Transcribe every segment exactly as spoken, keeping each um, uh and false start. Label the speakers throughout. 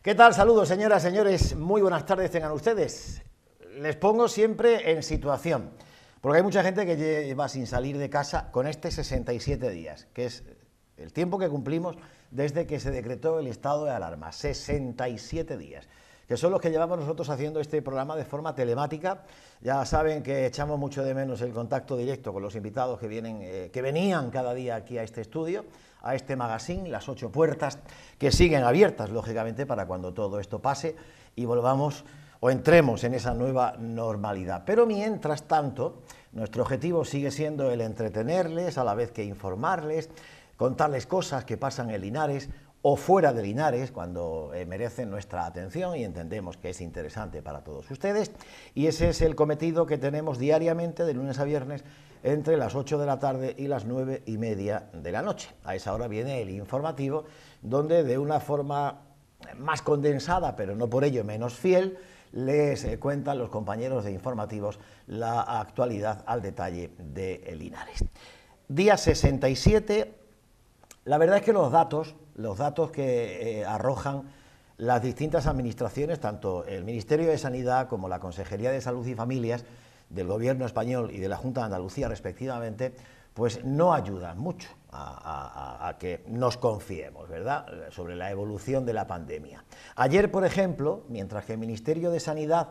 Speaker 1: ¿Qué tal? Saludos, señoras, señores. Muy buenas tardes tengan ustedes. Les pongo siempre en situación, porque hay mucha gente que lleva sin salir de casa con este sesenta y siete días, que es el tiempo que cumplimos desde que se decretó el estado de alarma. sesenta y siete días, que son los que llevamos nosotros haciendo este programa de forma telemática. Ya saben que echamos mucho de menos el contacto directo con los invitados que vienen, eh, que venían cada día aquí a este estudio, a este magazine, las ocho puertas que siguen abiertas, lógicamente, para cuando todo esto pase y volvamos o entremos en esa nueva normalidad. Pero mientras tanto, nuestro objetivo sigue siendo el entretenerles a la vez que informarles, contarles cosas que pasan en Linares o fuera de Linares cuando eh, merecen nuestra atención y entendemos que es interesante para todos ustedes, y ese es el cometido que tenemos diariamente de lunes a viernes entre las ocho de la tarde y las nueve y media de la noche. A esa hora viene el informativo, donde de una forma más condensada, pero no por ello menos fiel, les eh, cuentan los compañeros de informativos la actualidad al detalle de Linares. Día sesenta y siete, la verdad es que los datos, los datos que eh, arrojan las distintas administraciones, tanto el Ministerio de Sanidad como la Consejería de Salud y Familias del Gobierno español y de la Junta de Andalucía respectivamente, pues no ayudan mucho a, a, a que nos confiemos, ¿verdad?, sobre la evolución de la pandemia. Ayer, por ejemplo, mientras que el Ministerio de Sanidad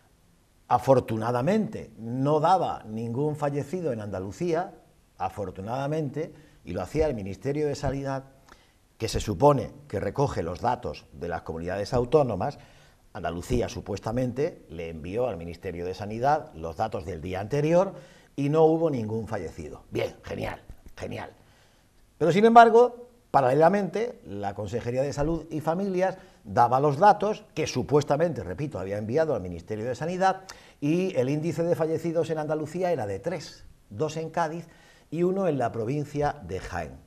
Speaker 1: afortunadamente no daba ningún fallecido en Andalucía, afortunadamente, y lo hacía el Ministerio de Sanidad, que se supone que recoge los datos de las comunidades autónomas, Andalucía supuestamente le envió al Ministerio de Sanidad los datos del día anterior y no hubo ningún fallecido. Bien, genial, genial. Pero sin embargo, paralelamente, la Consejería de Salud y Familias daba los datos que supuestamente, repito, había enviado al Ministerio de Sanidad, y el índice de fallecidos en Andalucía era de tres, dos en Cádiz y uno en la provincia de Jaén.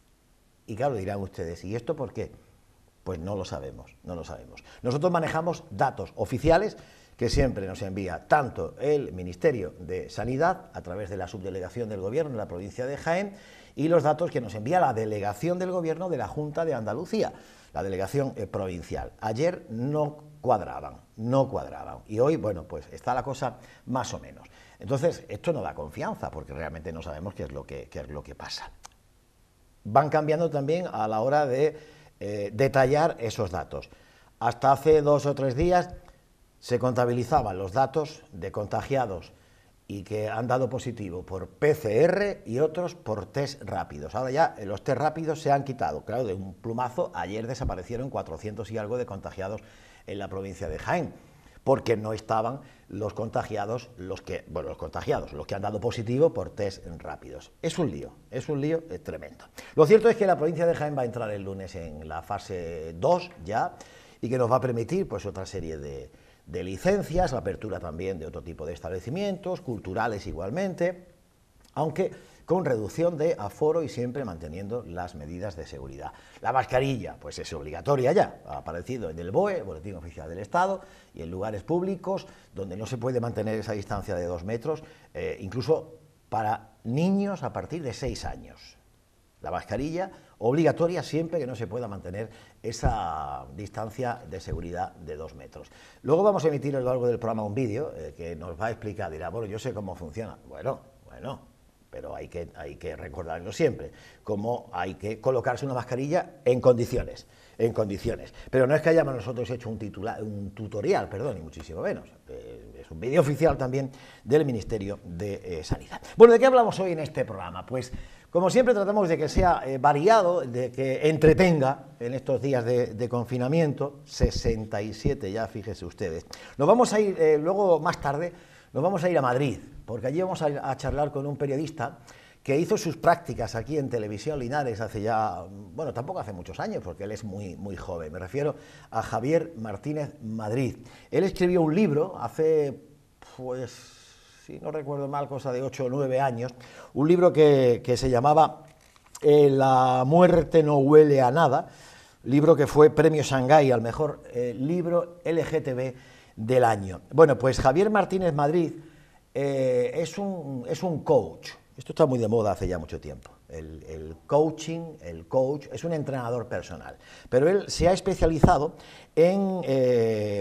Speaker 1: Y claro, dirán ustedes, ¿y esto por qué? Pues no lo sabemos, no lo sabemos. Nosotros manejamos datos oficiales que siempre nos envía tanto el Ministerio de Sanidad, a través de la subdelegación del Gobierno en la provincia de Jaén, y los datos que nos envía la delegación del Gobierno de la Junta de Andalucía, la delegación eh, provincial. Ayer no cuadraban, no cuadraban, y hoy, bueno, pues está la cosa más o menos. Entonces, esto no da confianza, porque realmente no sabemos qué es lo que, qué es lo que pasa. Van cambiando también a la hora de eh, detallar esos datos. Hasta hace dos o tres días se contabilizaban los datos de contagiados y que han dado positivo por P C R y otros por test rápidos. Ahora ya los test rápidos se han quitado, claro, de un plumazo. Ayer desaparecieron cuatrocientos y algo de contagiados en la provincia de Jaén, porque no estaban los contagiados, los que, bueno, los contagiados, los que han dado positivo por test rápidos. Es un lío, es un lío es tremendo. Lo cierto es que la provincia de Jaén va a entrar el lunes en la fase dos ya, y que nos va a permitir pues otra serie de, de licencias, la apertura también de otro tipo de establecimientos, culturales igualmente, aunque con reducción de aforo y siempre manteniendo las medidas de seguridad. La mascarilla, pues es obligatoria ya, ha aparecido en el B O E, Boletín Oficial del Estado, y en lugares públicos donde no se puede mantener esa distancia de dos metros, eh, incluso para niños a partir de seis años. La mascarilla obligatoria siempre que no se pueda mantener esa distancia de seguridad de dos metros. Luego vamos a emitir a lo largo del programa un vídeo eh, que nos va a explicar, dirá, bueno, yo sé cómo funciona. Bueno, bueno... pero hay que, hay que recordarlo siempre, cómo hay que colocarse una mascarilla en condiciones, en condiciones. Pero no es que hayamos nosotros hecho un, titula, un tutorial, perdón, ni muchísimo menos. Eh, es un vídeo oficial también del Ministerio de eh, Sanidad. Bueno, ¿de qué hablamos hoy en este programa? Pues, como siempre, tratamos de que sea eh, variado, de que entretenga en estos días de, de confinamiento, sesenta y siete ya, fíjense ustedes. Nos vamos a ir eh, luego, más tarde, nos vamos a ir a Madrid, porque allí vamos a, a charlar con un periodista que hizo sus prácticas aquí en Televisión Linares hace ya, bueno, tampoco hace muchos años, porque él es muy, muy joven. Me refiero a Javier Martínez Madrid. Él escribió un libro hace, pues, si no recuerdo mal, cosa de ocho o nueve años, un libro que, que se llamaba eh, La muerte no huele a nada, libro que fue premio Shanghái al mejor eh, libro L G T B del año. Bueno, pues Javier Martínez Madrid eh, es, un, es un coach. Esto está muy de moda hace ya mucho tiempo. El, el coaching, el coach, es un entrenador personal. Pero él se ha especializado en... Eh,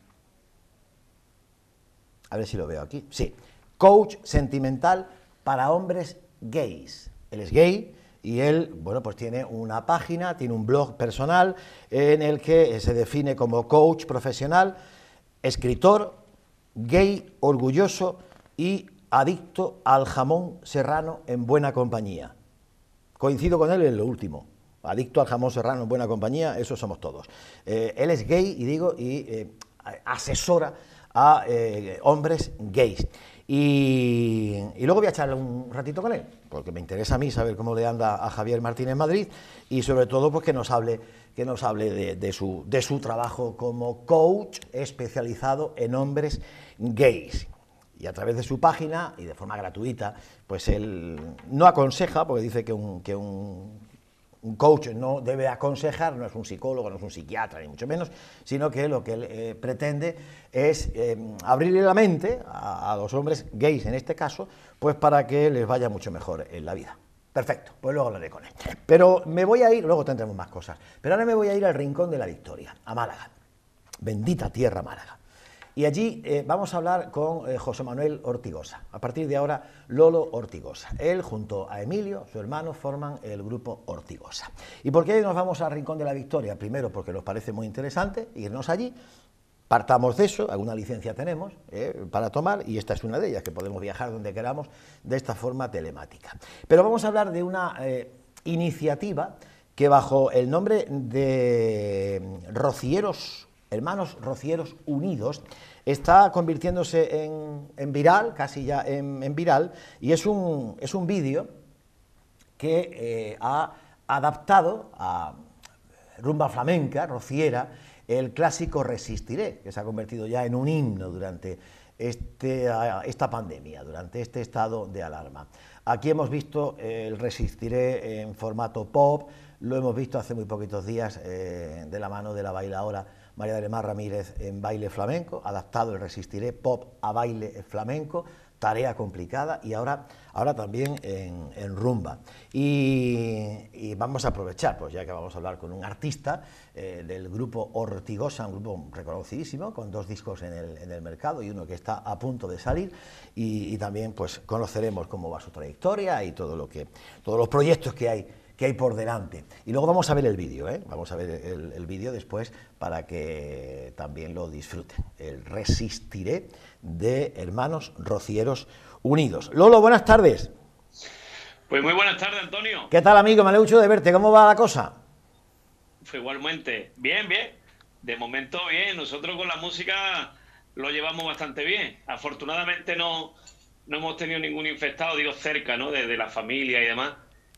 Speaker 1: a ver si lo veo aquí. Sí, coach sentimental para hombres gays. Él es gay y él, bueno, pues tiene una página, tiene un blog personal en el que se define como coach profesional, escritor, gay, orgulloso y adicto al jamón serrano en buena compañía. Coincido con él en lo último. Adicto al jamón serrano en buena compañía, eso somos todos. Eh, él es gay, y digo, y eh, asesora a eh, hombres gays. Y, y luego voy a echarle un ratito con él, porque me interesa a mí saber cómo le anda a Javier Martínez Madrid y sobre todo pues que nos hable, que nos hable de, de, su, de su trabajo como coach especializado en hombres gays. Y a través de su página, y de forma gratuita, pues él no aconseja, porque dice que un, que un, un coach no debe aconsejar, no es un psicólogo, no es un psiquiatra, ni mucho menos, sino que lo que él eh, pretende es eh, abrirle la mente a, a los hombres gays, en este caso, pues para que les vaya mucho mejor en la vida. Perfecto, pues luego hablaré con él. Pero me voy a ir, luego tendremos más cosas, pero ahora me voy a ir al Rincón de la Victoria, a Málaga. Bendita tierra Málaga. Y allí eh, vamos a hablar con eh, José Manuel Ortigosa. A partir de ahora, Lolo Ortigosa. Él, junto a Emilio, su hermano, forman el grupo Ortigosa. ¿Y por qué nos vamos al Rincón de la Victoria? Primero, porque nos parece muy interesante irnos allí. Partamos de eso, alguna licencia tenemos eh, para tomar, y esta es una de ellas, que podemos viajar donde queramos de esta forma telemática. Pero vamos a hablar de una eh, iniciativa que, bajo el nombre de Rocieros Hermanos Rocieros Unidos, está convirtiéndose en, en viral, casi ya en, en viral, y es un, es un vídeo que eh, ha adaptado a rumba flamenca, rociera, el clásico Resistiré, que se ha convertido ya en un himno durante este, esta pandemia, durante este estado de alarma. Aquí hemos visto el Resistiré en formato pop, lo hemos visto hace muy poquitos días eh, de la mano de la bailaora María del Mar Ramírez en baile flamenco, adaptado el Resistiré pop a baile flamenco, tarea complicada, y ahora, ahora también en, en rumba. Y, y vamos a aprovechar, pues ya que vamos a hablar con un artista eh, del grupo Ortigosa, un grupo reconocidísimo, con dos discos en el, en el mercado y uno que está a punto de salir, y, y también pues conoceremos cómo va su trayectoria y todo lo que, todos los proyectos que hay que hay por delante. Y luego vamos a ver el vídeo, ¿eh? Vamos a ver el, el vídeo después para que también lo disfruten. El Resistiré de Hermanos Rocieros Unidos. Lolo, buenas tardes.
Speaker 2: Pues muy buenas tardes, Antonio.
Speaker 1: ¿Qué tal, amigo? Me alegro mucho de verte. ¿Cómo va la cosa?
Speaker 2: Pues igualmente. Bien, bien. De momento bien. Nosotros con la música lo llevamos bastante bien. Afortunadamente no, no hemos tenido ningún infectado, digo, cerca, ¿no? De, de la familia y demás.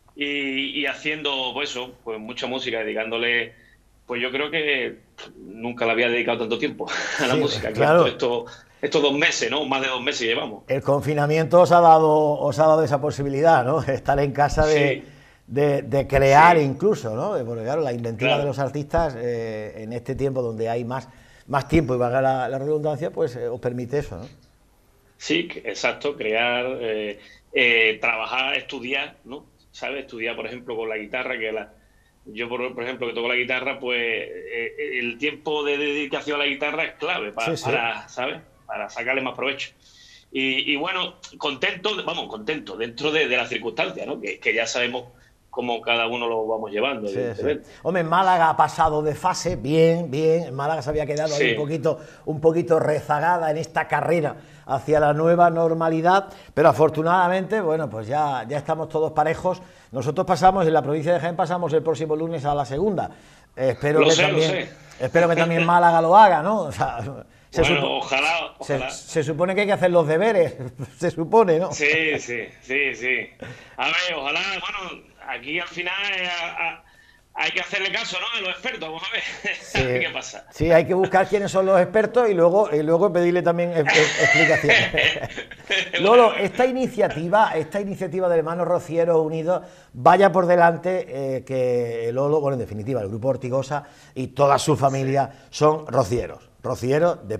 Speaker 2: Y, y haciendo, pues eso, pues mucha música, dedicándole, pues yo creo que nunca le había dedicado tanto tiempo a la
Speaker 1: Sí,
Speaker 2: música,
Speaker 1: claro.
Speaker 2: que esto, esto, estos dos meses, ¿no? Más de dos meses llevamos.
Speaker 1: El confinamiento os ha dado, os ha dado esa posibilidad, ¿no? Estar en casa de,
Speaker 2: Sí,
Speaker 1: de, de crear,
Speaker 2: sí,
Speaker 1: incluso, ¿no? Porque claro, la inventiva de
Speaker 2: claro.
Speaker 1: los artistas eh, en este tiempo donde hay más, más tiempo, y valga la, la redundancia, pues eh, os permite eso, ¿no?
Speaker 2: Sí, exacto, crear, eh, eh, trabajar, estudiar, ¿no? ¿Sabes? Estudiar, por ejemplo, con la guitarra, que la, yo, por, por ejemplo, que toco la guitarra, pues eh, el tiempo de dedicación a la guitarra es clave
Speaker 1: Sí,
Speaker 2: para,
Speaker 1: sí.
Speaker 2: para ¿sabes? Para sacarle más provecho. Y, y bueno, contento, vamos, contento dentro de, de las circunstancias, ¿no? Que, que ya sabemos cómo cada uno lo vamos llevando,
Speaker 1: Sí, sí.
Speaker 2: evidentemente.
Speaker 1: Hombre, en Málaga ha pasado de fase, bien, bien. En Málaga se había quedado ahí un
Speaker 2: Sí,
Speaker 1: poquito, un poquito rezagada en esta carrera hacia la nueva normalidad, pero afortunadamente, bueno, pues ya, ya estamos todos parejos. Nosotros pasamos, en la provincia de Jaén pasamos el próximo lunes a la segunda. Eh, espero
Speaker 2: lo
Speaker 1: que
Speaker 2: sé, lo
Speaker 1: también,
Speaker 2: sé.
Speaker 1: espero que también Málaga lo haga, ¿no? O sea, se, supo-
Speaker 2: Bueno, ojalá,
Speaker 1: se,
Speaker 2: ojalá.
Speaker 1: se supone que hay que hacer los deberes, se supone, ¿no?
Speaker 2: Sí, sí, sí, sí. A ver, ojalá, bueno, aquí al final eh, a- a- hay que hacerle caso, ¿no? A los expertos, vamos a ver,
Speaker 1: Sí,
Speaker 2: a ver qué pasa.
Speaker 1: sí, hay que buscar quiénes son los expertos y luego, y luego pedirle también e- e- explicaciones.
Speaker 2: Bueno,
Speaker 1: Lolo,
Speaker 2: bueno.
Speaker 1: esta iniciativa, esta iniciativa de Hermanos Rocieros Unidos, vaya por delante eh, que Lolo, bueno, en definitiva, el grupo Ortigosa y toda su
Speaker 2: Sí.
Speaker 1: familia son rocieros, rocieros de pro.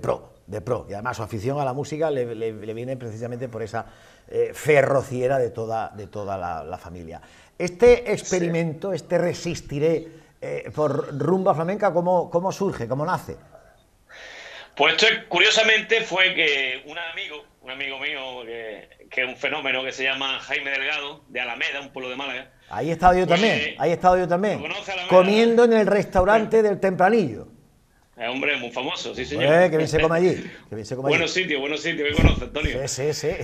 Speaker 1: de pro. Y además su afición a la música le, le, le viene precisamente por esa eh, fe rociera de toda, de toda la, la familia. Este experimento, sí. este Resistiré eh, por rumba flamenca, ¿cómo, cómo surge, cómo nace?
Speaker 2: Pues esto curiosamente fue que un amigo, un amigo mío que, que es un fenómeno que se llama Jaime Delgado, de Alameda, un pueblo de Málaga.
Speaker 1: Ahí he estado yo pues, también, ahí he estado yo también, comiendo en el restaurante del Tempranillo.
Speaker 2: Es hombre muy famoso, sí señor.
Speaker 1: Pues, que bien se come allí. Que bien se come
Speaker 2: buenos
Speaker 1: allí.
Speaker 2: sitios, buenos sitios, que conoce, Antonio.
Speaker 1: Sí, sí, sí.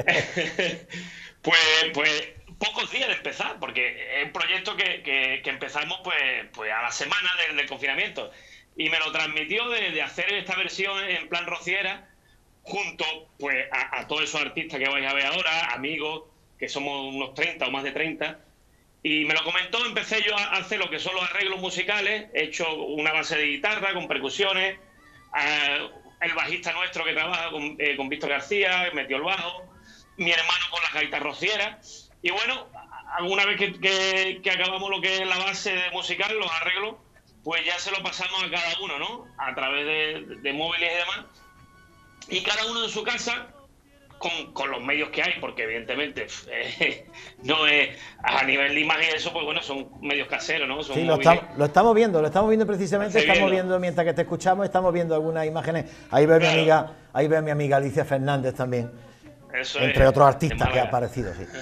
Speaker 2: pues, pues pocos días de empezar, porque es un proyecto que, que, que empezamos pues, pues a la semana del, del confinamiento. Y me lo transmitió de, de hacer esta versión en plan rociera, junto pues a, a todos esos artistas que vais a ver ahora, amigos, que somos unos treinta o más de treinta. Y me lo comentó, empecé yo a hacer lo que son los arreglos musicales, he hecho una base de guitarra con percusiones, eh, el bajista nuestro que trabaja con, eh, con Víctor García, metió el bajo, mi hermano con las gaitas rocieras, y bueno, alguna vez que, que, que acabamos lo que es la base musical, los arreglos, pues ya se lo pasamos a cada uno, ¿no? A través de, de móviles y demás, y cada uno en su casa, Con, con los medios que hay, porque evidentemente eh, no es a nivel de imagen y eso, pues bueno, son medios caseros, ¿no? Son
Speaker 1: sí, lo, está, lo estamos viendo, lo estamos viendo precisamente, estamos viendo. viendo mientras que te escuchamos, estamos viendo algunas imágenes. Ahí ve claro. mi amiga, ahí ve mi amiga Alicia Fernández también, eso entre es, otros artistas que ha aparecido, sí.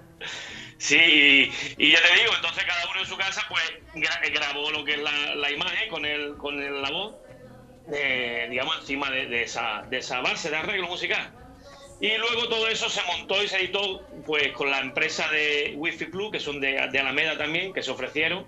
Speaker 2: Sí, y, y ya te digo, entonces cada uno en su casa pues gra grabó lo que es la, la imagen con el, con el, la voz, eh, digamos, encima de, de, esa, de esa base de arreglo musical. Y luego todo eso se montó y se editó pues con la empresa de Wi-Fi Plus, que son de, de Alameda también, que se ofrecieron,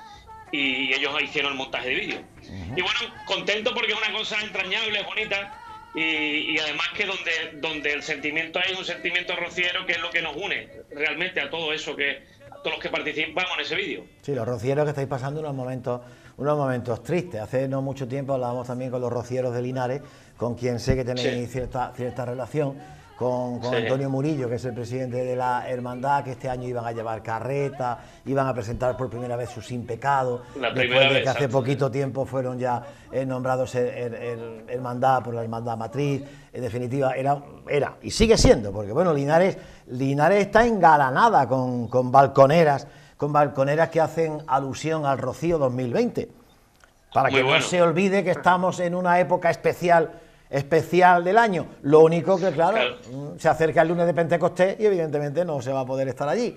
Speaker 2: y ellos hicieron el montaje de vídeo. Uh-huh. Y bueno, contento porque es una cosa entrañable, bonita, y, y además que donde, donde el sentimiento hay un sentimiento rociero, que es lo que nos une realmente a todo eso, que a todos los que participamos en ese vídeo.
Speaker 1: Sí, los rocieros que estáis pasando unos momentos, unos momentos tristes. Hace no mucho tiempo hablábamos también con los rocieros de Linares, con quien sé que tenéis sí. cierta, cierta relación. Con, con sí. Antonio Murillo, que es el presidente de la hermandad, que este año iban a llevar carreta, iban a presentar por primera vez su Sin Pecado,
Speaker 2: la
Speaker 1: después de que
Speaker 2: vez,
Speaker 1: hace poquito tiempo fueron ya eh, nombrados el, el, hermandad por la hermandad matriz. En definitiva, era, era y sigue siendo, porque bueno, Linares, Linares está engalanada con, con balconeras, con balconeras que hacen alusión al Rocío dos mil veinte, para Muy que bueno. no se olvide que estamos en una época especial especial del año. Lo único que, claro, claro, se acerca el lunes de Pentecostés y evidentemente no se va a poder estar allí.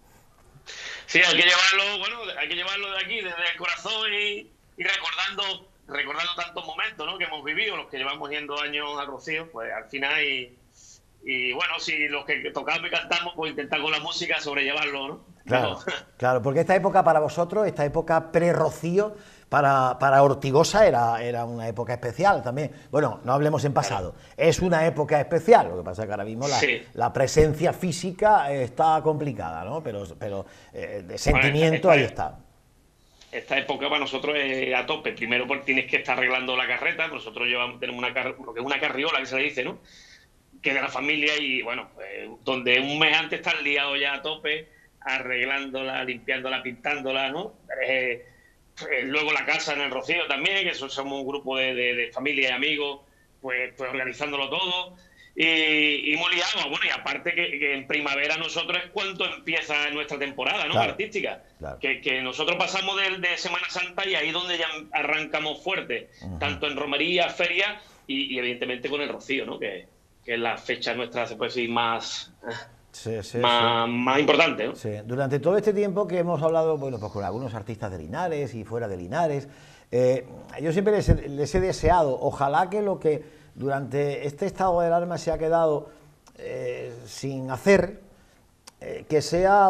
Speaker 2: Sí, hay que llevarlo, bueno, hay que llevarlo de aquí, desde el corazón y, y recordando recordando tantos momentos, ¿no?, que hemos vivido, los que llevamos yendo años a Rocío, pues al final y, y bueno, si los que tocamos y cantamos, pues intentar con la música sobrellevarlo, ¿no?
Speaker 1: Claro, Pero... claro, porque esta época para vosotros, esta época pre-Rocío, Para, para Ortigosa era, era una época especial también. Bueno, no hablemos en pasado. Claro. Es una época especial. Lo que pasa es que ahora mismo la, sí. la presencia física está complicada, ¿no? Pero, pero eh, de sentimiento bueno, esta, ahí está.
Speaker 2: Esta época para nosotros es a tope. Primero porque tienes que estar arreglando la carreta. Nosotros llevamos, tenemos una, lo que es una carriola, que se le dice, ¿no?, que es de la familia y, bueno, eh, donde un mes antes estás liado ya a tope, arreglándola, limpiándola, pintándola, ¿no? Eh, Luego la casa en el Rocío también, que somos un grupo de, de, de familia y amigos, pues, pues organizándolo todo. Y, y muy liado. Bueno, y aparte que, que en primavera nosotros es cuando empieza nuestra temporada, ¿no?, claro, artística. Claro. Que, que nosotros pasamos de, de Semana Santa y ahí donde ya arrancamos fuerte, uh-huh. tanto en romería, feria y, y evidentemente con el Rocío, ¿no?, que, que es la fecha nuestra, se puede decir, más... Sí, sí, más, sí. más importante, ¿no?
Speaker 1: Sí. Durante todo este tiempo que hemos hablado, bueno, pues con algunos artistas de Linares y fuera de Linares, eh, yo siempre les, les he deseado, ojalá que lo que durante este estado de alarma se ha quedado eh, sin hacer, eh, que sea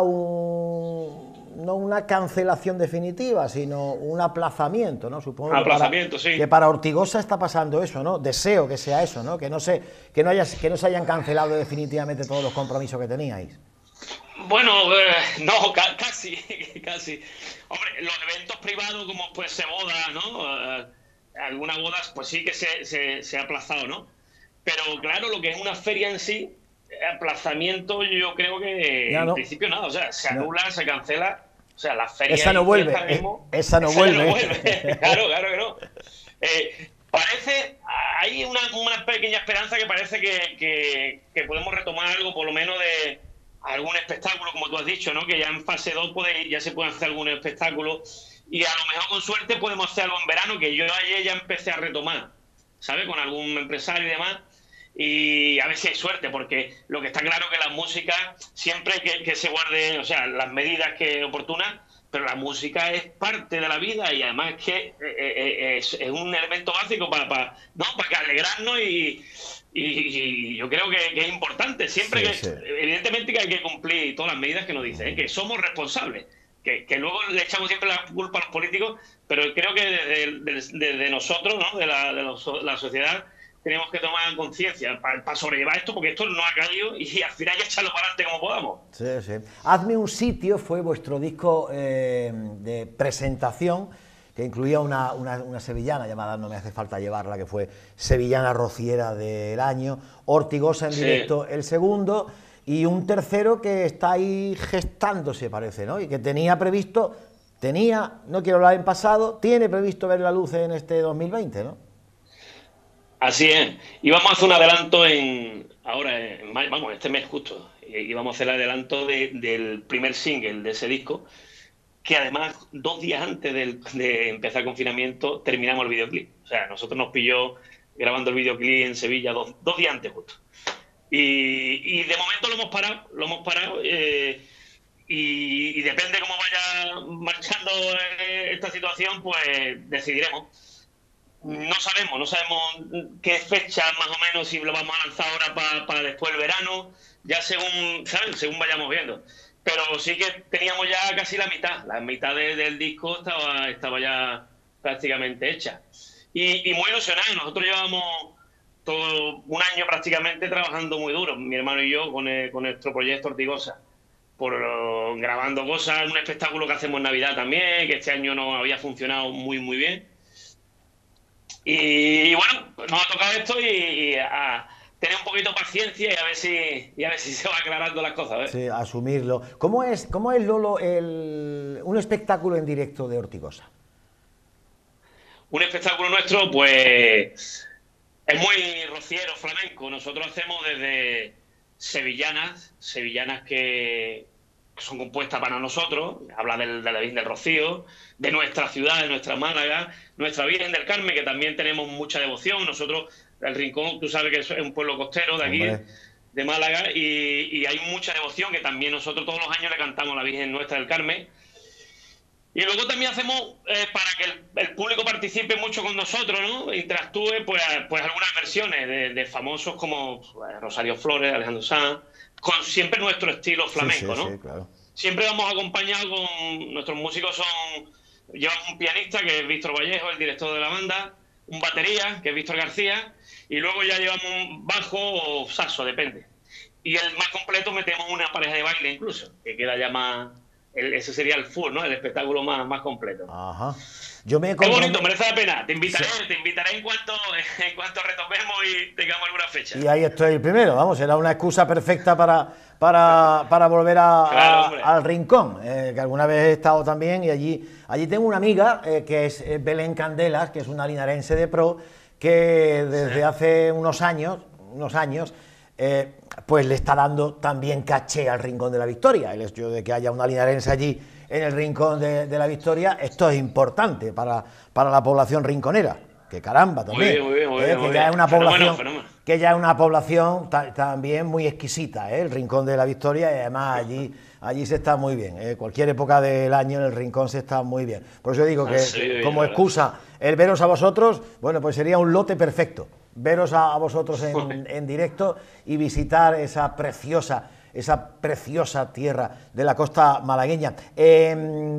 Speaker 1: un, no una cancelación definitiva, sino un aplazamiento, ¿no? Supongo que
Speaker 2: aplazamiento,
Speaker 1: para,
Speaker 2: sí.
Speaker 1: que para Ortigosa está pasando eso, ¿no? Deseo que sea eso, ¿no? Que no se, que no haya, que no se hayan cancelado definitivamente todos los compromisos que teníais.
Speaker 2: Bueno, eh, no, ca casi, casi. Hombre, los eventos privados como puede ser boda, ¿no? Eh, algunas bodas, pues sí que se, se, se ha aplazado, ¿no? Pero claro, lo que es una feria en sí, aplazamiento, yo creo que ya en no. principio nada, o sea, se anula, no. se cancela, o sea, la feria
Speaker 1: esa no vuelve,
Speaker 2: mismo,
Speaker 1: esa no
Speaker 2: esa
Speaker 1: vuelve,
Speaker 2: no vuelve. claro, claro que no. Eh, Parece, hay una, una pequeña esperanza que parece que, que, que podemos retomar algo, por lo menos de algún espectáculo, como tú has dicho, ¿no? Que ya en fase dos puede, ya se pueden hacer algún espectáculo y a lo mejor con suerte podemos hacer algo en verano, que yo ayer ya empecé a retomar, ¿sabes? Con algún empresario y demás. Y a ver si hay suerte, porque lo que está claro que la música siempre que, que se guarde, o sea, las medidas que oportunas, pero la música es parte de la vida y además es que eh, eh, es, es un elemento básico para, para, ¿no? para que alegrarnos y, y, y yo creo que, que es importante. Siempre
Speaker 1: Sí,
Speaker 2: que,
Speaker 1: sí.
Speaker 2: evidentemente que hay que cumplir todas las medidas que nos dicen, ¿eh? Que somos responsables, que, que luego le echamos siempre la culpa a los políticos, pero creo que desde, desde, desde nosotros, ¿no? de, la, de los, la sociedad, tenemos que tomar conciencia para, para sobrellevar esto, porque esto no ha caído y al final hay que echarlo para adelante como podamos.
Speaker 1: Sí, sí. Hazme un sitio fue vuestro disco eh, de presentación, que incluía una, una, una sevillana llamada, no me hace falta llevarla, que fue Sevillana Rociera del año, Ortigosa en
Speaker 2: Sí.
Speaker 1: directo el segundo, y un tercero que está ahí gestándose, parece, ¿no? Y que tenía previsto, tenía, no quiero hablar en pasado, tiene previsto ver la luz en este dos mil veinte, ¿no?
Speaker 2: Así es. Y vamos a hacer un adelanto en ahora, en mayo, vamos, este mes justo. Y vamos a hacer el adelanto de, del primer single de ese disco, que además, dos días antes del, de empezar el confinamiento, terminamos el videoclip. O sea, nosotros nos pilló grabando el videoclip en Sevilla dos, dos días antes justo. Y, y de momento lo hemos parado, lo hemos parado. Eh, y, y depende cómo vaya marchando eh, esta situación, pues decidiremos. No sabemos, no sabemos qué fecha más o menos, si lo vamos a lanzar ahora para pa después del verano, ya según, ¿sabes? Según vayamos viendo. Pero sí que teníamos ya casi la mitad, la mitad de, del disco estaba, estaba ya prácticamente hecha. Y, y muy ilusionados, nosotros llevamos todo un año prácticamente trabajando muy duro, mi hermano y yo, con, el, con nuestro proyecto Ortigosa, por uh, grabando cosas, un espectáculo que hacemos en Navidad también, que este año no había funcionado muy, muy bien. Y bueno, pues nos ha tocado esto y, y a tener un poquito de paciencia y a ver si, y a ver si se va aclarando las cosas. ¿eh?
Speaker 1: Sí, asumirlo. ¿Cómo es, cómo es Lolo, el, un espectáculo en directo de Ortigosa?
Speaker 2: Un espectáculo nuestro, pues, es muy rociero, flamenco. Nosotros hacemos desde sevillanas, sevillanas que son compuestas para nosotros, habla del, de la Virgen del Rocío, de nuestra ciudad, de nuestra Málaga, nuestra Virgen del Carmen, que también tenemos mucha devoción. Nosotros, el Rincón, tú sabes que es un pueblo costero de aquí,
Speaker 1: Hombre.
Speaker 2: de Málaga, y, y hay mucha devoción que también nosotros todos los años le cantamos a la Virgen nuestra del Carmen. Y luego también hacemos, eh, para que el, el público participe mucho con nosotros, ¿no? Interactúe, pues, pues algunas versiones de, de famosos como pues, Rosario Flores, Alejandro Sanz, con siempre nuestro estilo flamenco,
Speaker 1: Sí, sí,
Speaker 2: ¿no?
Speaker 1: sí, claro.
Speaker 2: Siempre vamos acompañados con... Nuestros músicos son... Llevamos un pianista, que es Víctor Vallejo, el director de la banda, un batería, que es Víctor García, y luego ya llevamos un bajo o saxo, depende. Y el más completo metemos una pareja de baile incluso, que queda ya más... El, ese sería el full, ¿no? El espectáculo más, más completo.
Speaker 1: Ajá. Yo me he
Speaker 2: Qué bonito,
Speaker 1: compromet-
Speaker 2: merece la pena. Te invitaré,
Speaker 1: Sí.
Speaker 2: te invitaré en cuanto, en cuanto retomemos y tengamos alguna fecha.
Speaker 1: Y ahí estoy el primero, vamos, era una excusa perfecta para, para, para volver a,
Speaker 2: Claro,
Speaker 1: a-
Speaker 2: hombre.
Speaker 1: al Rincón, eh, que alguna vez he estado también, y allí, allí tengo una amiga eh, que es eh, Belén Candelas, que es una linarense de pro, que desde hace unos años, unos años, eh, pues le está dando también caché al Rincón de la Victoria. El hecho de que haya una linarense allí en el Rincón de, de la Victoria, esto es importante para, para la población rinconera. Que caramba también.
Speaker 2: Muy bien, muy bien, muy
Speaker 1: eh,
Speaker 2: bien,
Speaker 1: que
Speaker 2: muy
Speaker 1: ya
Speaker 2: bien.
Speaker 1: es una
Speaker 2: Fenómeno,
Speaker 1: población,
Speaker 2: fenómeno.
Speaker 1: que ya es una población ta- también muy exquisita, ¿eh? El Rincón de la Victoria, y además allí, allí se está muy bien. ¿eh? Cualquier época del año en el Rincón se está muy bien. Por eso digo que,
Speaker 2: Ah, sí,
Speaker 1: que
Speaker 2: bien,
Speaker 1: como
Speaker 2: la verdad.
Speaker 1: excusa el veros a vosotros, bueno, pues sería un lote perfecto. Veros a, a vosotros en, en directo y visitar esa preciosa, esa preciosa tierra de la costa malagueña. Eh,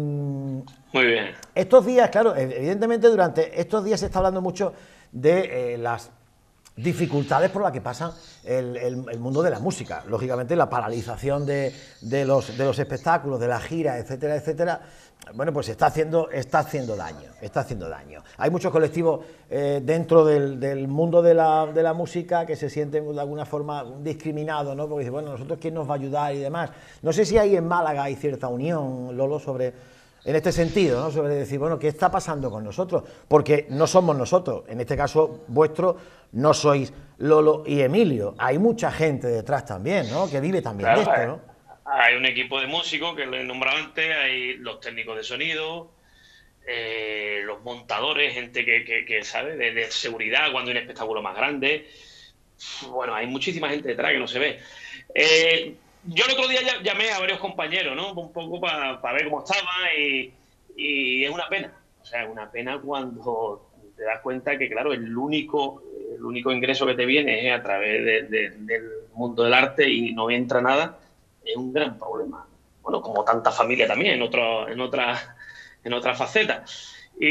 Speaker 2: Muy bien.
Speaker 1: estos días, claro, evidentemente durante estos días se está hablando mucho de eh, las dificultades por las que pasa el, el- el mundo de la música. Lógicamente la paralización de, de los, de los espectáculos, de la gira, etcétera, etcétera, bueno, pues está haciendo, está haciendo daño, está haciendo daño. Hay muchos colectivos eh, dentro del, del mundo de la, de la música que se sienten de alguna forma discriminados, ¿no? Porque dicen, bueno, nosotros quién nos va a ayudar y demás. No sé si ahí en Málaga hay cierta unión, Lolo, sobre en este sentido, ¿no? Sobre decir, bueno, ¿qué está pasando con nosotros? Porque no somos nosotros, en este caso vuestro, no sois Lolo y Emilio, hay mucha gente detrás también, ¿no? Que vive también
Speaker 2: Claro,
Speaker 1: de esto, ¿no?
Speaker 2: hay un equipo de músicos que lo he nombrado antes, hay los técnicos de sonido, eh, los montadores, gente que, que, que sabe de, de seguridad cuando hay un espectáculo más grande. Bueno, hay muchísima gente detrás que no se ve. Eh, yo el otro día llamé a varios compañeros, ¿no? Un poco para pa ver cómo estaba y, y es una pena. O sea, es una pena cuando te das cuenta que, claro, el único, el único ingreso que te viene es a través de, de, del mundo del arte y no entra nada. Es un gran problema. Bueno, como tanta familia también, en otro, en otras en otras facetas. Y,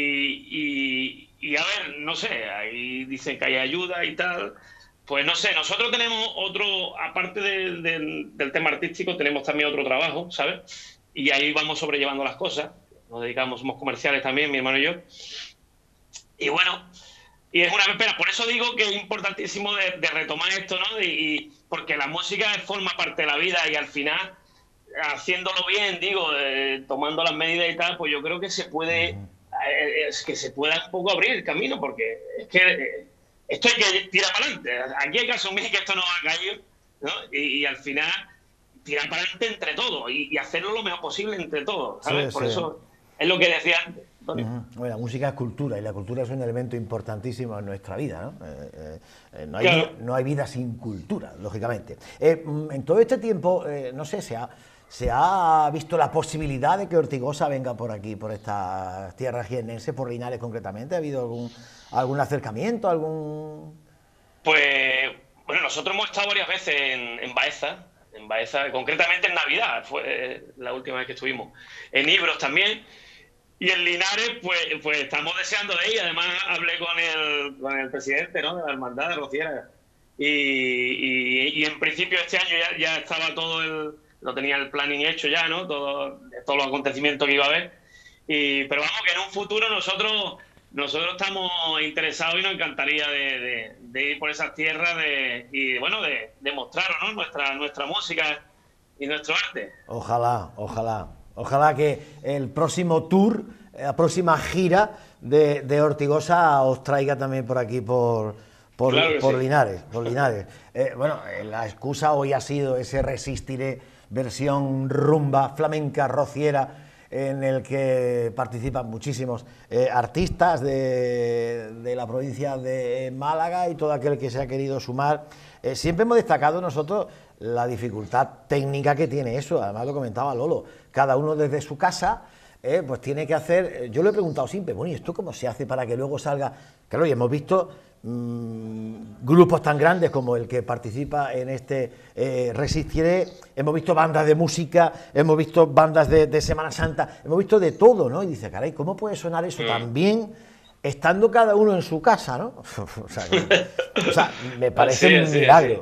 Speaker 2: y, y a ver, no sé, ahí dicen que hay ayuda y tal. Pues no sé, nosotros tenemos otro, aparte de, de, del tema artístico, tenemos también otro trabajo, ¿sabes? Y ahí vamos sobrellevando las cosas. Nos dedicamos, somos comerciales también, mi hermano y yo. Y bueno, y es una pena. Por eso digo que es importantísimo de, de retomar esto, ¿no? Y, y porque la música forma parte de la vida y al final, haciéndolo bien, digo, eh, tomando las medidas y tal, pues yo creo que se puede, eh, es que se pueda un poco abrir el camino, porque es que eh, esto hay que tirar para adelante. Aquí hay que asumir que esto no va a caer, ¿no? Y, y al final tirar para adelante entre todos y, y hacerlo lo mejor posible entre todos, ¿sabes?
Speaker 1: Sí,
Speaker 2: Por
Speaker 1: sí.
Speaker 2: eso es lo que decía antes.
Speaker 1: Uh -huh. Bueno, la música es cultura y la cultura es un elemento importantísimo en nuestra vida, ¿no? Eh, eh, no, hay, claro. no hay vida sin cultura, lógicamente. Eh, en todo este tiempo, eh, no sé, se ha, se ha visto la posibilidad de que Ortigosa venga por aquí, por estas tierras jiennenses, por Linares concretamente. ¿Ha habido algún, algún acercamiento, algún...?
Speaker 2: Pues, bueno, nosotros hemos estado varias veces en, en Baeza, en Baeza, concretamente en Navidad, fue la última vez que estuvimos. En Ibros también. Y en Linares, pues, pues estamos deseando de ella. Además, hablé con el, con el presidente, ¿no?, de la hermandad de Rociera. Y, y, y en principio este año ya, ya estaba todo el... Lo tenía el planning hecho ya, ¿no? Todo, todos los acontecimientos que iba a haber. Y, pero vamos, que en un futuro nosotros nosotros estamos interesados y nos encantaría de, de, de ir por esas tierras de, y, bueno, de, de mostrar, ¿no?, nuestra, nuestra música y nuestro arte.
Speaker 1: Ojalá, ojalá. Ojalá que el próximo tour, la próxima gira de, de Ortigosa os traiga también por aquí, por, por, claro por sí. Linares. Por Linares. Eh, bueno, la excusa hoy ha sido ese Resistiré, versión rumba, flamenca, rociera, en el que participan muchísimos eh, artistas de, de la provincia de Málaga y todo aquel que se ha querido sumar. Eh, siempre hemos destacado nosotros la dificultad técnica que tiene eso, además lo comentaba Lolo, cada uno desde su casa, eh, pues tiene que hacer, yo le he preguntado siempre, bueno, ¿y esto cómo se hace para que luego salga? Claro, y hemos visto mmm, grupos tan grandes como el que participa en este eh, Resistiré, hemos visto bandas de música, hemos visto bandas de, de Semana Santa, hemos visto de todo, ¿no? Y dice, caray, ¿cómo puede sonar eso tan bien estando cada uno en su casa, ¿no? o, sea, o sea, me parece sí, un sí, milagro.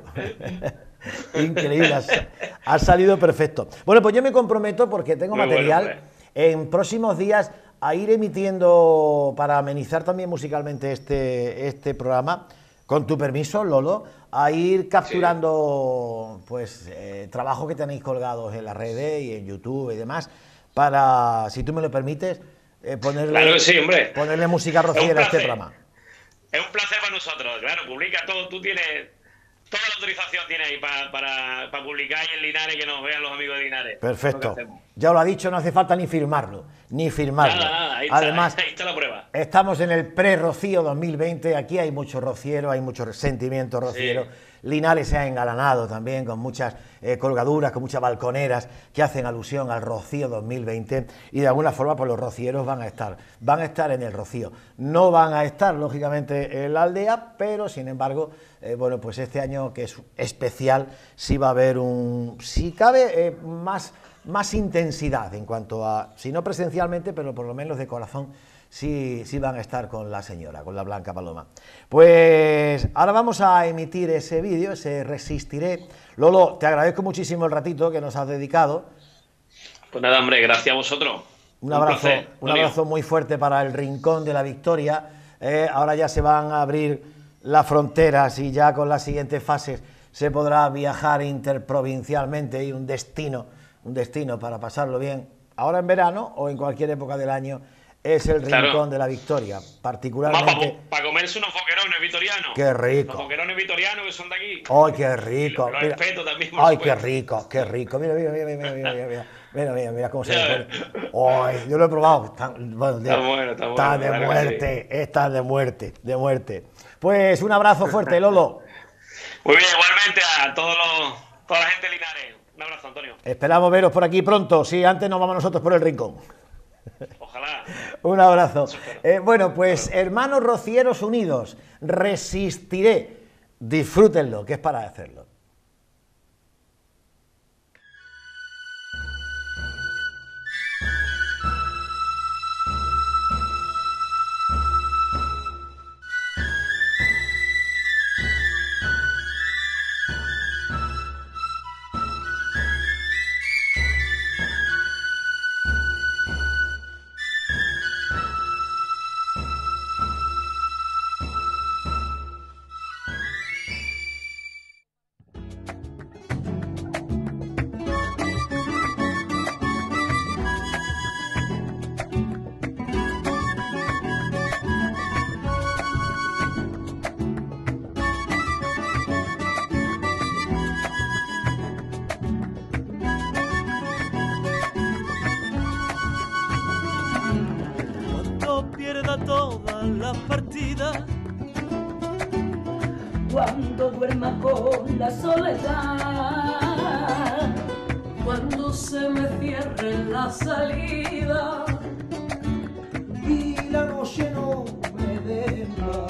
Speaker 1: Sí. Increíble, ha, ha salido perfecto. Bueno, pues yo me comprometo, porque tengo Muy material, bueno, en próximos días a ir emitiendo, para amenizar también musicalmente este, este programa, con tu permiso, Lolo, a ir capturando sí. pues eh, trabajos que tenéis colgados en las redes y en YouTube y demás, para, si tú me lo permites, eh, ponerle,
Speaker 2: claro que sí, hombre.
Speaker 1: ponerle música rociera a este programa.
Speaker 2: Es un placer para nosotros, claro, publica todo, tú tienes... Toda la autorización tiene ahí para, para, para publicar ahí en Linares, que nos vean los amigos de Linares.
Speaker 1: Perfecto. Ya lo ha dicho, no hace falta ni firmarlo, ni firmarlo.
Speaker 2: Nada, nada, ahí está, Además, ahí está la prueba.
Speaker 1: Estamos en el pre-Rocío dos mil veinte, aquí hay mucho rociero, hay mucho sentimiento rociero. Sí. Linares se ha engalanado también con muchas eh, colgaduras, con muchas balconeras que hacen alusión al Rocío dos mil veinte, y de alguna forma pues los rocieros van a estar, van a estar en el Rocío. No van a estar, lógicamente, en la aldea, pero sin embargo, eh, bueno, pues este año, que es especial, sí va a haber un, si cabe, eh, más, más intensidad en cuanto a, si no presencialmente, pero por lo menos de corazón, Sí, sí van a estar con la señora, con la Blanca Paloma. Pues ahora vamos a emitir ese vídeo, ese Resistiré. Lolo, te agradezco muchísimo el ratito que nos has dedicado.
Speaker 2: Pues nada, hombre, gracias a vosotros.
Speaker 1: Un abrazo, un, un abrazo muy fuerte para el Rincón de la Victoria. Eh, ahora ya se van a abrir las fronteras y ya con las siguientes fases se podrá viajar interprovincialmente y un destino, un destino para pasarlo bien. ahora en verano o en cualquier época del año, es el rincón claro. de la Victoria, particularmente...
Speaker 2: Para pa comerse unos boquerones vitorianos.
Speaker 1: ¡Qué rico!
Speaker 2: Los boquerones vitorianos que son de aquí.
Speaker 1: ¡Ay, qué rico!
Speaker 2: Los
Speaker 1: mira,
Speaker 2: respeto también.
Speaker 1: ¡Ay, qué rico! ¡Qué rico! Mira, mira, mira, mira, mira, mira, mira, mira, mira, mira cómo se le pone. ¡Ay, yo lo he probado! Está, bueno,
Speaker 2: está bueno, está bueno.
Speaker 1: Está de claro muerte, sí. Está de muerte, de muerte. Pues un abrazo fuerte, Lolo.
Speaker 2: Muy bien, igualmente a todos los, toda la gente de Linares. Un abrazo, Antonio.
Speaker 1: Esperamos veros por aquí pronto. Sí, antes nos vamos nosotros por el rincón.
Speaker 2: Ojalá.
Speaker 1: Un abrazo. Eh, bueno, pues hermanos rocieros unidos, resistiré. Disfrútenlo, que es para hacerlo.
Speaker 3: Todas las partidas,
Speaker 4: cuando duerma con la soledad, cuando se me cierre la salida
Speaker 3: y la noche no me deja,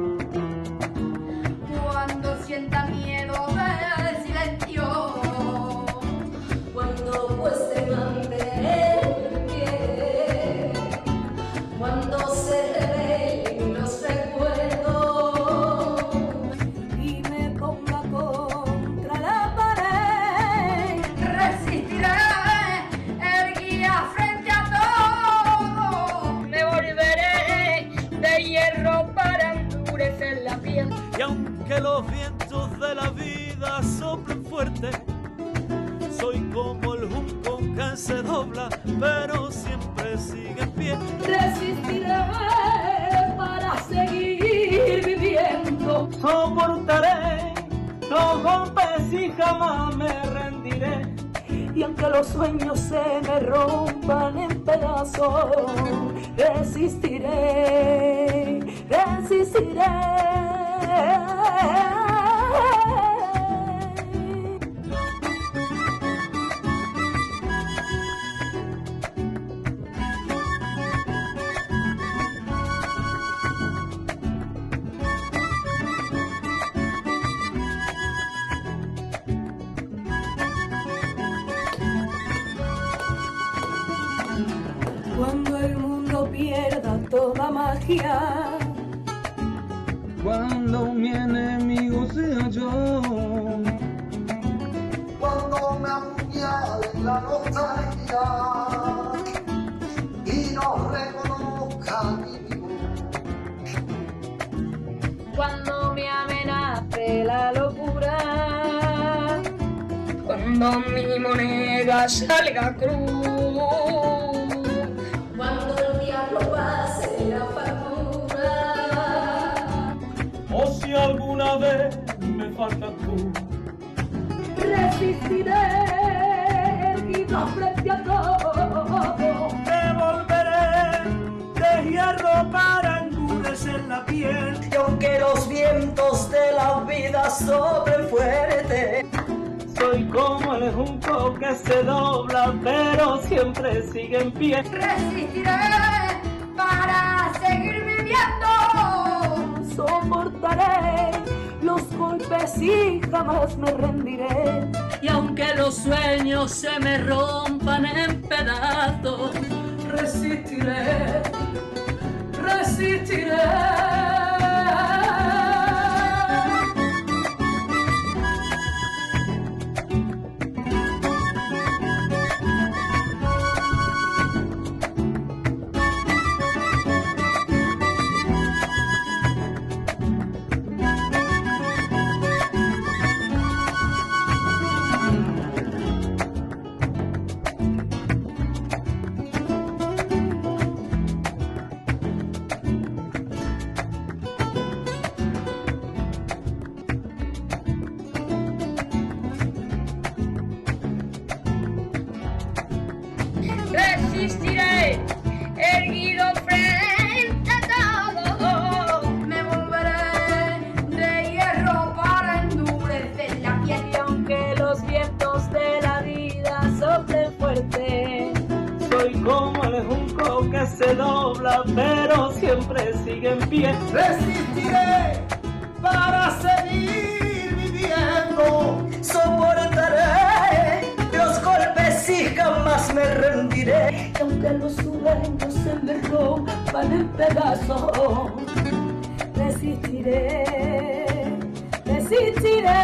Speaker 5: cuando sienta miedo del silencio,
Speaker 4: cuando cueste mantener el pie, cuando se revelen los recuerdos y me ponga contra la pared,
Speaker 5: resistiré erguida frente a todo, me volveré de hierro para endurecer la piel.
Speaker 3: Y aunque los vientos de la vida soplen fuerte, soy como el junco que se dobla, pero siempre sigue en pie.
Speaker 4: Resistiré para seguir viviendo.
Speaker 3: Soportaré los golpes y jamás me rendiré.
Speaker 4: Y aunque los sueños se me rompan en pedazos, resistiré, resistiré. Cuando el mundo pierda toda magia,
Speaker 3: cuando mi enemigo sea yo,
Speaker 6: cuando me apuñale la nostalgia y no reconozca mi vivo,
Speaker 5: cuando me amenace la locura, cuando mi moneda salga cruz,
Speaker 4: cuando el diablo pase la factura,
Speaker 3: o si alguna vez me faltas tú,
Speaker 4: resistiré erguido frente a todo.
Speaker 3: me volveré de hierro para endurecer la piel.
Speaker 4: Y aunque los vientos de la vida soplen fuerte,
Speaker 3: soy como el junco que se dobla, pero siempre sigue en pie.
Speaker 5: resistiré para seguir viviendo.
Speaker 4: soportaré los golpes y jamás me rendiré.
Speaker 7: Y aunque los sueños se me rompan en pedazos,
Speaker 4: resistiré, resistiré.
Speaker 3: se dobla, pero siempre sigue en pie.
Speaker 6: Resistiré para seguir viviendo.
Speaker 4: Soportaré los golpes y jamás me rendiré.
Speaker 7: Y aunque los sueños se me rompan en pedazos, resistiré, resistiré.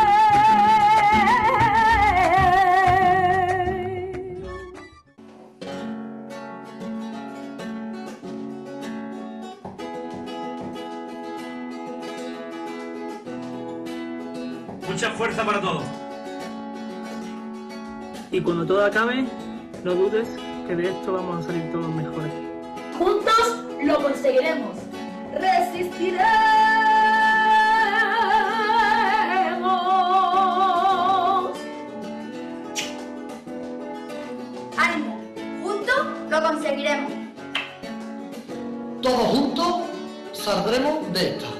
Speaker 3: Mucha fuerza para todos. Y cuando todo acabe, no dudes que de esto vamos a salir todos mejores.
Speaker 5: Juntos lo conseguiremos.
Speaker 7: Resistiremos.
Speaker 5: Ánimo, juntos lo conseguiremos.
Speaker 6: Todos juntos saldremos de esta.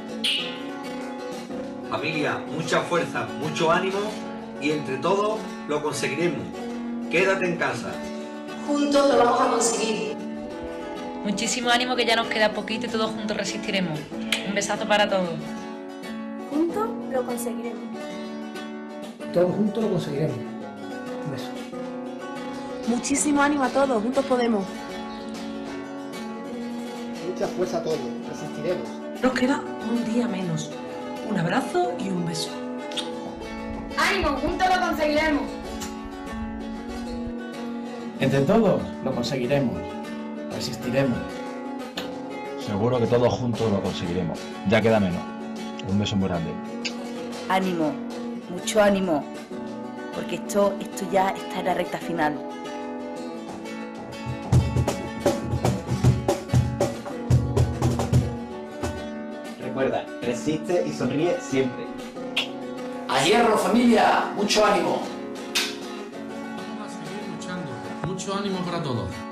Speaker 8: Familia, mucha fuerza, mucho ánimo y entre todos lo conseguiremos. Quédate en casa.
Speaker 9: Juntos lo vamos a conseguir.
Speaker 10: Muchísimo ánimo que ya nos queda poquito y todos juntos resistiremos. Un besazo para todos.
Speaker 5: Juntos lo conseguiremos.
Speaker 11: Todos juntos lo conseguiremos. Un beso.
Speaker 12: Muchísimo ánimo a todos, juntos podemos.
Speaker 11: Mucha fuerza a todos, resistiremos.
Speaker 12: Nos queda un día menos. Un abrazo y un beso.
Speaker 5: Ánimo, juntos lo conseguiremos.
Speaker 13: Entre todos lo conseguiremos. Resistiremos.
Speaker 14: Seguro que todos juntos lo conseguiremos. Ya queda menos. Un beso muy grande.
Speaker 15: Ánimo, mucho ánimo, porque esto, esto ya está en la recta final.
Speaker 16: Recuerda, resiste y sonríe siempre.
Speaker 17: ¡A hierro, familia! ¡Mucho ánimo!
Speaker 18: Vamos a seguir luchando. Mucho ánimo para todos.